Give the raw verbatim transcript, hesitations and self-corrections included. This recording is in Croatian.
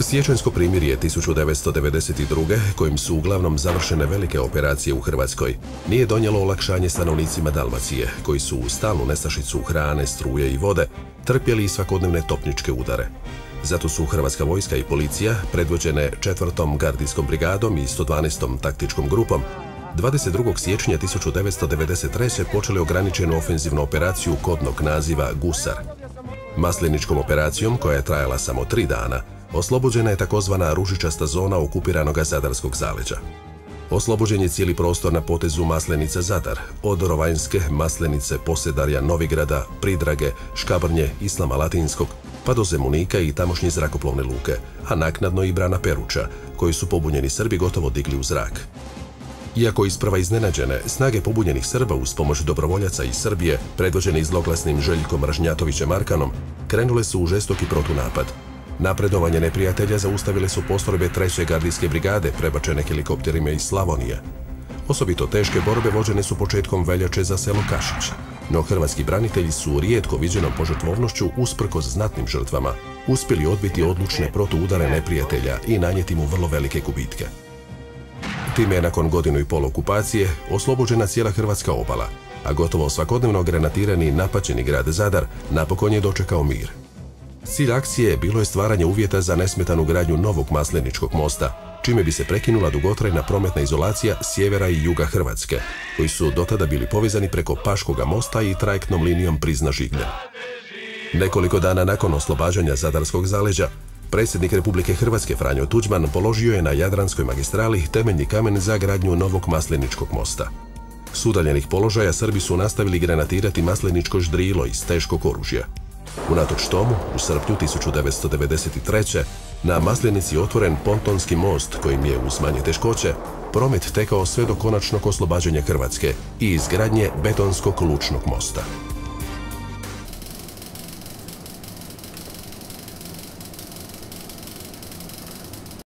Siječanjsko primirje tisuću devetsto devedeset druge kojim su uglavnom završene velike operacije u Hrvatskoj, nije donijelo olakšanje stanovnicima Dalmacije, koji su u stalnu nestašicu hrane, struje i vode trpjeli i svakodnevne topničke udare. Zato su Hrvatska vojska i policija, predvođene četvrtom gardijskom brigadom i sto dvanaestom taktičkom grupom, dvadeset drugog siječnja tisuću devetsto devedeset treće počeli ograničenu ofenzivnu operaciju kodnog naziva Gusar. Masleničkom operacijom, koja je trajala samo tri dana, oslobođena je takozvana ružičasta zona okupiranog Zadarskog zaleđa. Oslobođen je cijeli prostor na potezu Maslenica-Zadar, od Rovanjske, Maslenice, Posedarja, Novigrada, Pridrage, Škabrnje, Islama Latinskog, pa do Zemunika i tamošnje zrakoplovne luke, a naknadno i brana Peruča, koju su pobunjeni Srbi gotovo digli u zrak. Iako isprva iznenađene, snage pobunjenih Srba uz pomoć dobrovoljaca iz Srbije, predvođene zloglasnim Željkom Ražnjatovićem Arkanom, krenule su u žestoki protunapad. Napredovanje neprijatelja zaustavile su postrojbe treće gardijske brigade prebačene helikopterima iz Slavonije. Osobito teške borbe vođene su početkom veljače za selo Kašić, no hrvatski branitelji su rijetko viđenom požrtvovnošću, usprkos znatnim žrtvama, uspjeli odbiti odlučne protuudare neprijatelja i nanijeti mu vrlo velike gubitke. Time je nakon godinu i pol okupacije oslobođena cijela hrvatska obala, a gotovo svakodnevno granatirani i napaćeni grad Zadar napokon je dočekao mir. Cilj akcije bilo je stvaranje uvjeta za nesmetanu gradnju novog Masleničkog mosta, čime bi se prekinula dugotrajna prometna izolacija sjevera i juga Hrvatske, koji su dotada bili povezani preko Paškoga mosta i trajektnom linijom Prizna-Žigljen. Nekoliko dana nakon oslobađanja Zadarskog zaleđa, predsjednik Republike Hrvatske Franjo Tuđman položio je na Jadranskoj magistrali temeljni kamen za gradnju novog Masleničkog mosta. S udaljenih položaja Srbi su nastavili granatirati masleničko ždrilo iz teškog oružja. Unatoč tomu, u srpnju tisuću devetsto devedeset treće na Maslenici otvoren pontonski most kojim je uz manje teškoće promet tekao sve do konačnog oslobađanja Hrvatske i izgradnje betonskog lučnog mosta.